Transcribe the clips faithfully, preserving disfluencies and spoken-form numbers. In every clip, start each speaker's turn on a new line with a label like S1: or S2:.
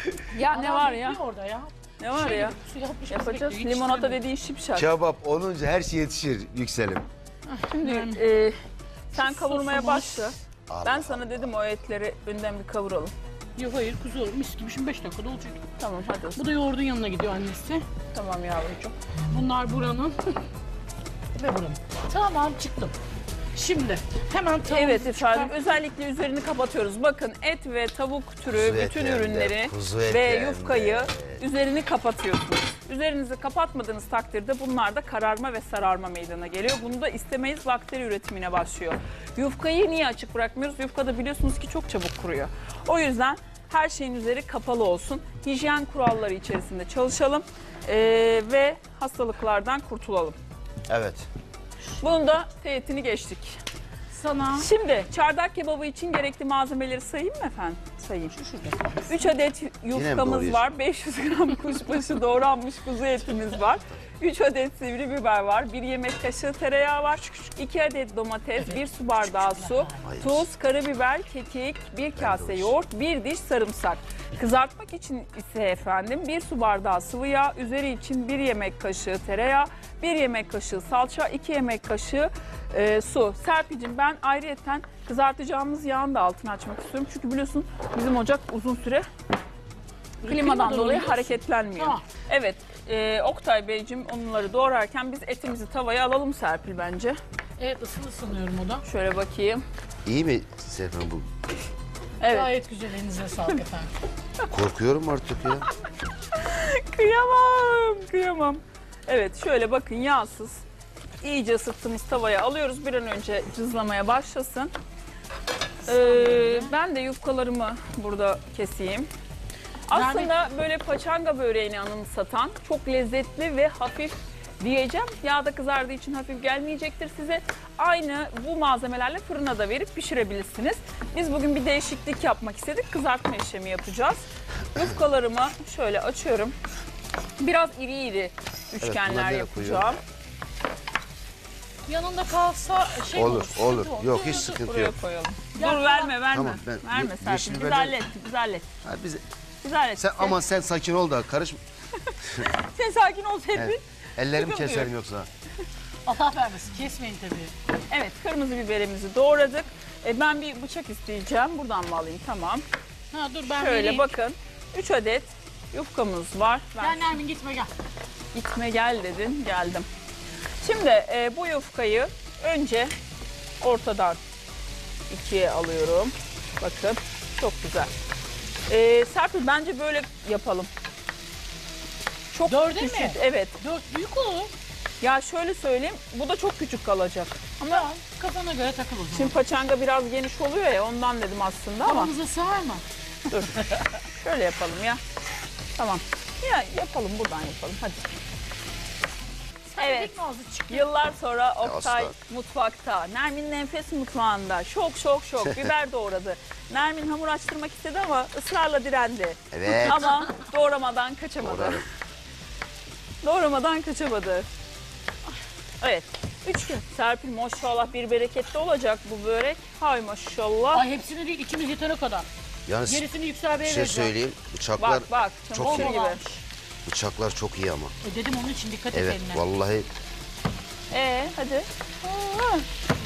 S1: Ya ne var ya?
S2: Orada ya.
S1: Ne var
S2: Şey
S1: ya?
S2: gibi, su yapmış,
S1: Yapacağız.
S2: bekliyor,
S1: Limonata
S2: yetiştiremiyor.
S1: dediğin şipşak.
S3: Kebap olunca her şey yetişir Yükselim.
S1: Şimdi e, sen
S2: Şu
S1: kavurmaya
S2: sosumuz-
S1: başla.
S3: Allah
S1: Ben sana dedim o etleri önden bir kavuralım.
S2: Yok hayır kuzu olur. Mis gibi şimdi beş dakikada olacak.
S1: Tamam hadi. o zaman.
S2: Bu da yoğurdun yanına gidiyor annesi.
S1: Tamam yavrucuğum.
S2: Bunlar buranın ve buranın. Tamam çıktım. Şimdi hemen tavuğumuzu
S1: Evet efendim
S2: çıkar-
S1: özellikle üzerini kapatıyoruz. Bakın et ve tavuk türü
S3: Kuzu
S1: bütün
S3: etlerinde,
S1: ürünleri
S3: kuzu
S1: ve
S3: etlerinde.
S1: yufkayı üzerini kapatıyorsunuz. Üzerinizi kapatmadığınız takdirde bunlar da kararma ve sararma meydana geliyor. Bunu da istemeyiz, bakteri üretimine başlıyor. Yufkayı niye açık bırakmıyoruz? Yufka da biliyorsunuz ki çok çabuk kuruyor. O yüzden her şeyin üzeri kapalı olsun. Hijyen kuralları içerisinde çalışalım ee, ve hastalıklardan kurtulalım.
S3: Evet.
S1: Bunun da teyitini geçtik.
S2: sana
S1: Şimdi çardak kebabı için gerekli malzemeleri sayayım mı efendim? Sayayım.
S2: şurada.
S1: üç adet yufkamız
S3: doğruyorsun?
S1: var. beş yüz gram kuşbaşı doğranmış kuzu etimiz var. üç adet sivri biber var. bir yemek kaşığı tereyağı var. iki adet domates, bir su bardağı su, tuz, karabiber, kekik, bir kase
S3: doğrusu.
S1: yoğurt, bir diş sarımsak. Kızartmak için ise efendim bir su bardağı sıvı yağ, üzeri için bir yemek kaşığı tereyağı, bir yemek kaşığı salça, iki yemek kaşığı e, su. Serpil'cim ben ayrıyeten kızartacağımız yağın da altını açmak istiyorum. Çünkü biliyorsun bizim ocak uzun süre klimadan
S2: klimadan
S1: dolayı
S2: oluyor.
S1: hareketlenmiyor.
S2: Tamam.
S1: Evet, e, Oktay Beyciğim onları doğrarken biz etimizi tavaya alalım Serpil bence.
S2: Evet ısılı sanıyorum o da.
S1: Şöyle bakayım.
S3: İyi mi Serkan bu?
S1: Evet,
S2: Gayet güzel, elinize sağlık efendim.
S3: Korkuyorum artık ya.
S1: kıyamam, kıyamam. Evet, şöyle bakın yağsız. İyice ısıttığımız tavaya alıyoruz. Bir an önce cızlamaya başlasın. Ee, ben de yufkalarımı burada keseyim. Aslında böyle paçanga böreğini anımsatan çok lezzetli ve hafif diyeceğim. Yağda kızardığı için hafif gelmeyecektir size. Aynı bu malzemelerle fırına da verip pişirebilirsiniz. Biz bugün bir değişiklik yapmak istedik. Kızartma işlemi yapacağız. Yufkalarımı şöyle açıyorum. Biraz iri iri üçgenler
S3: bunları nereye
S1: yapacağım.
S2: Yanında kalsa şey
S3: Olur,
S2: sıkıntı
S3: olur.
S2: olur.
S3: Yok
S1: Dur,
S3: hiç
S1: dur,
S3: sıkıntı
S1: buraya
S3: yok.
S1: koyalım.
S2: Ya,
S1: Dur verme verme.
S3: Tamam, ben-
S1: verme
S3: ye-
S1: Serpil.
S3: yeşil
S1: Biz
S3: biberden-
S1: hallet, biz hallet.
S3: Ha, biz,
S1: Biz hallet.
S3: sen, aman sen sakin ol da karışma.
S1: Sen sakin ol Serpil.
S3: Evet. Ellerimi
S1: Sıkıntı
S3: keserim yoksa.
S2: Allah vermesin, kesmeyin tabii.
S1: Evet, kırmızı biberimizi doğradık. E, ben bir bıçak isteyeceğim. Buradan mı alayım? Tamam.
S2: Ha dur ben
S1: Şöyle
S2: vereyim.
S1: bakın. üç adet yufkamız var. Ben
S2: Gel Nermin gitme gel.
S1: gitme gel dedin. Geldim. Şimdi e, bu yufkayı önce ortadan ikiye alıyorum. Bakın. Çok güzel. E, Serpil bence böyle yapalım. Çok
S2: Dörde
S1: küçük.
S2: mi?
S1: Evet.
S2: Dört büyük olur.
S1: Ya şöyle söyleyeyim. Bu da çok küçük kalacak. Ama
S2: Tamam, kafana göre takıl o zaman.
S1: şimdi paçanga biraz geniş oluyor ya ondan dedim aslında ama.
S2: Kafamıza sığar mı?
S1: Dur. Şöyle yapalım ya. Tamam. Ya yapalım buradan yapalım hadi. Evet.
S2: Tek mi ağzı çıktı?
S1: Yıllar sonra Oktay
S3: asla.
S1: mutfakta. Nermin'in enfes mutfağında. Şok şok şok. Biber doğradı. Nermin hamur açtırmak istedi ama ısrarla direndi.
S3: Evet.
S1: Ama doğramadan kaçamadı.
S3: Doğrarım.
S1: Doğramadan kaçamadı. Evet. Üç gün. Serpil maşallah bir bereketli olacak bu börek. Hay maşallah.
S2: Ay hepsini değil, ikimiz yetene kadar.
S3: Yalnız
S2: Gerisini Yüksel
S3: bir
S2: Bey'e
S3: şey
S2: vereceğim.
S3: söyleyeyim. Bıçaklar,
S1: Bak bak.
S3: çok
S1: Çamaşır
S3: iyi.
S1: gibi.
S3: bıçaklar çok iyi ama.
S2: E dedim onun için dikkat et
S3: Evet
S2: eline.
S3: vallahi.
S1: Ee hadi. Aa.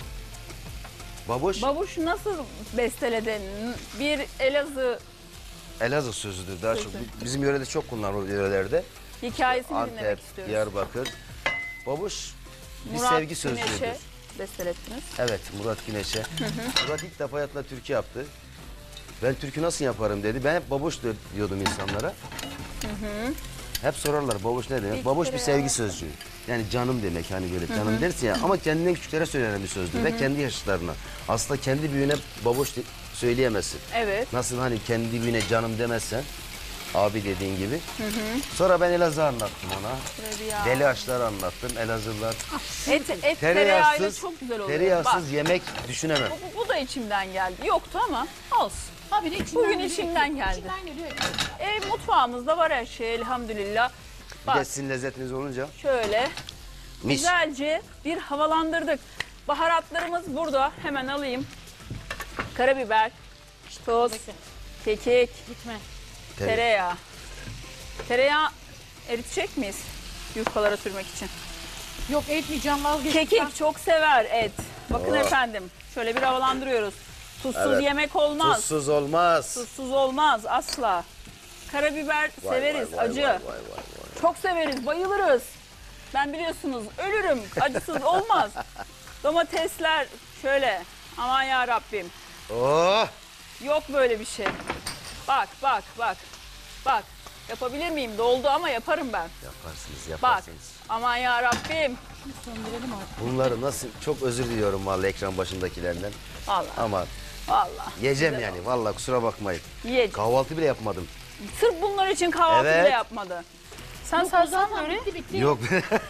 S3: Babuş
S1: Babuş nasıl besteledin? Bir Elazığ
S3: Elazığ sözüdür daha çok.
S1: Sözü.
S3: Bizim yörede çok kullanılır yörelerde.
S1: hikayesini dinlemek
S3: Antep,
S1: istiyoruz.
S3: Diyarbakır. Babuş bir
S1: Murat
S3: sevgi sözcüğüdür.
S1: Güneş'e bestelettiniz.
S3: Evet Murat Güneş'e. Murat ilk defa hayatında türkü yaptı. Ben türkü nasıl yaparım dedi. Ben hep babuş diyordum insanlara. Hep sorarlar babuş ne demek?
S1: İlk
S3: Babuş bir
S1: kere
S3: sevgi
S1: ya.
S3: sözcüğü. Yani canım demek hani böyle canım dersin ya ama kendinden küçüklere söylenen bir sözdür ve kendi yaşlarına. Aslında kendi büyüğüne babuş de- söyleyemezsin.
S1: Evet.
S3: Nasıl hani kendi büyüğüne canım demezsen abi dediğin gibi. Sonra ben Elazığ anlattım ona.
S1: Şöyle bir yağ.
S3: Deli aşlar anlattım. Elazığlılar
S1: Et, et tereyağıyla
S3: tereyağsız,
S1: çok güzel oluyor.
S3: tereyağsız
S1: Bak,
S3: yemek düşünemem.
S1: bu, bu da içimden geldi. Yoktu ama olsun.
S2: Abi de içinden
S1: Bugün
S2: geliyor.
S1: içimden geldi.
S2: İçinden geliyor.
S1: E, mutfağımızda var her şey elhamdülillah.
S3: Bir de
S1: Bak
S3: sizin lezzetiniz olunca
S1: şöyle
S3: mis.
S1: güzelce bir havalandırdık. Baharatlarımız burada. Hemen alayım. Karabiber, tuz,
S2: Bekle.
S1: kekik,
S2: Gitme.
S3: Tere-
S1: Tereyağı. Tereyağı eritecek miyiz yufkalara sürmek için?
S2: Yok etmeyeceğim vazgeçtim.
S1: Kekik çok sever et. Bakın
S3: Oo.
S1: efendim şöyle bir havalandırıyoruz. Tuzsuz
S3: Evet.
S1: yemek olmaz.
S3: Tuzsuz olmaz.
S1: Tuzsuz olmaz asla. Karabiber
S3: Vay,
S1: severiz,
S3: vay, vay,
S1: acı.
S3: vay, vay, vay, vay.
S1: Çok severiz, bayılırız. Ben biliyorsunuz ölürüm, acısız olmaz. Domatesler şöyle, aman ya Rabbim.
S3: Oh!
S1: Yok böyle bir şey. Bak, bak, bak. Bak, yapabilir miyim? Doldu ama yaparım ben.
S3: Yaparsınız,
S1: Bak,
S3: yaparsınız.
S1: aman ya Rabbim.
S2: Söndürelim artık.
S3: Bunları nasıl, çok özür diliyorum vallahi ekran başındakilerden.
S1: Vallahi,
S3: Ama
S1: vallahi.
S3: yiyeceğim
S1: Güzel
S3: yani, vallahi kusura bakmayın.
S1: Yiyeceğim.
S3: Kahvaltı bile yapmadım.
S1: Sırf bunlar için kahvaltı
S3: Evet.
S1: bile yapmadı. Sen
S2: Yok, o
S1: sarsan
S2: zaten
S1: böyle.
S2: bitti bitti.
S3: Yok,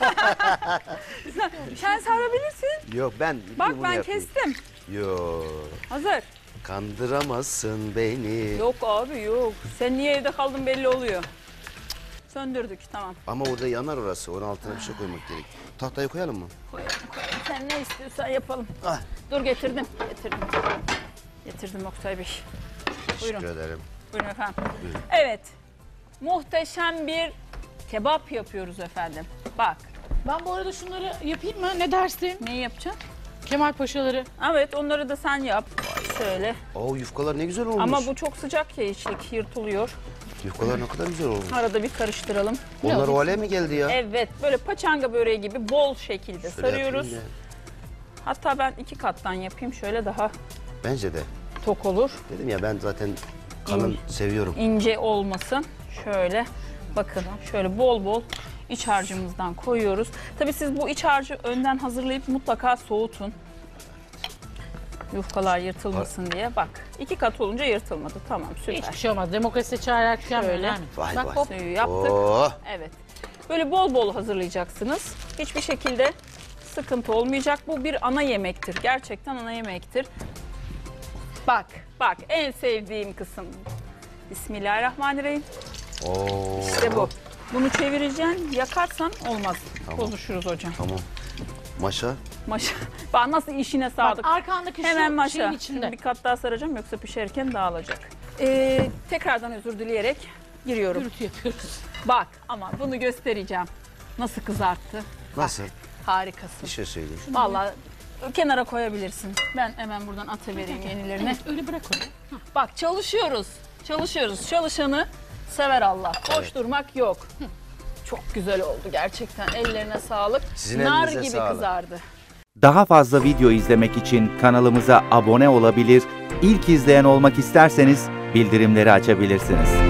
S1: Sen sarabilirsin.
S3: yok ben
S1: Bak
S3: bunu
S1: ben
S3: yapayım.
S1: kestim.
S3: Yok,
S1: Hazır.
S3: kandıramazsın beni.
S1: Yok abi yok. Sen niye evde kaldın belli oluyor. Söndürdük tamam.
S3: Ama orada yanar orası, onun altına bir şey koymak gerek. Tahtayı koyalım mı?
S1: Koyalım koyalım. Sen ne istiyorsan yapalım.
S3: Ah.
S1: Dur getirdim. Getirdim. Getirdim Oktay Bey. Buyurun.
S3: Teşekkür ederim.
S1: Buyurun efendim.
S3: Buyurun.
S1: Evet. Muhteşem bir kebap yapıyoruz efendim. Bak.
S2: Ben bu arada şunları yapayım mı? Ne dersin?
S1: Neyi yapacaksın?
S2: Kemal Paşaları.
S1: Evet onları da sen yap. Şöyle.
S3: Oo, yufkalar ne güzel olmuş.
S1: Ama bu çok sıcak ya içlik yırtılıyor.
S3: Yufkalar ne kadar güzel olmuş.
S1: Arada bir karıştıralım.
S3: Onlar o hale mi geldi ya?
S1: Evet böyle paçanga böreği gibi bol şekilde
S3: Şöyle
S1: sarıyoruz.
S3: yapayım ya.
S1: Hatta ben iki kattan yapayım şöyle daha
S3: Bence de.
S1: tok olur.
S3: Dedim ya ben zaten kalın seviyorum.
S1: İnce olmasın. Şöyle bakın şöyle bol bol iç harcımızdan koyuyoruz. Tabii siz bu iç harcı önden hazırlayıp mutlaka soğutun. Yufkalar yırtılmasın diye. Bak iki kat olunca yırtılmadı. Tamam süper.
S2: Hiçbir şey olmaz. Demokrasi çağırarak tükenmiyor
S1: Şöyle.
S2: yani.
S3: Vay
S2: Bak
S3: vay.
S2: hop.
S1: Suyu yaptık.
S3: Oo.
S1: Evet. Böyle bol bol hazırlayacaksınız. Hiçbir şekilde sıkıntı olmayacak. Bu bir ana yemektir. Gerçekten ana yemektir. Bak, bak en sevdiğim kısım. Bismillahirrahmanirrahim.
S3: Oo.
S1: İşte bu. Bunu çevireceksin, yakarsan olmaz.
S3: Tamam.
S1: Bozuşuruz hocam.
S3: Tamam. Maşa.
S1: Maşa. Bak nasıl işine sadık.
S2: Bak arkandaki
S1: Hemen
S2: şu
S1: maşa.
S2: şeyin
S1: Şimdi
S2: içinde.
S1: bir kat daha saracağım yoksa pişerken dağılacak. Ee, tekrardan özür dileyerek giriyorum.
S2: Gürültü yapıyoruz.
S1: Bak ama bunu göstereceğim. Nasıl kızarttı.
S3: Nasıl?
S1: Harikasın.
S3: Bir şey söyleyeyim.
S1: Vallahi kenara koyabilirsin. Ben hemen buradan atıvereyim yenilerini.
S2: Evet, öyle bırak onu.
S1: Bak çalışıyoruz. Çalışıyoruz. Çalışanı sever Allah. Boş
S3: Evet.
S1: durmak yok. Çok güzel oldu gerçekten. Ellerine sağlık.
S3: Sizin
S1: Nar
S3: elinize
S1: gibi
S3: sağlık.
S1: kızardı.
S4: Daha fazla video izlemek için kanalımıza abone olabilir, ilk izleyen olmak isterseniz bildirimleri açabilirsiniz.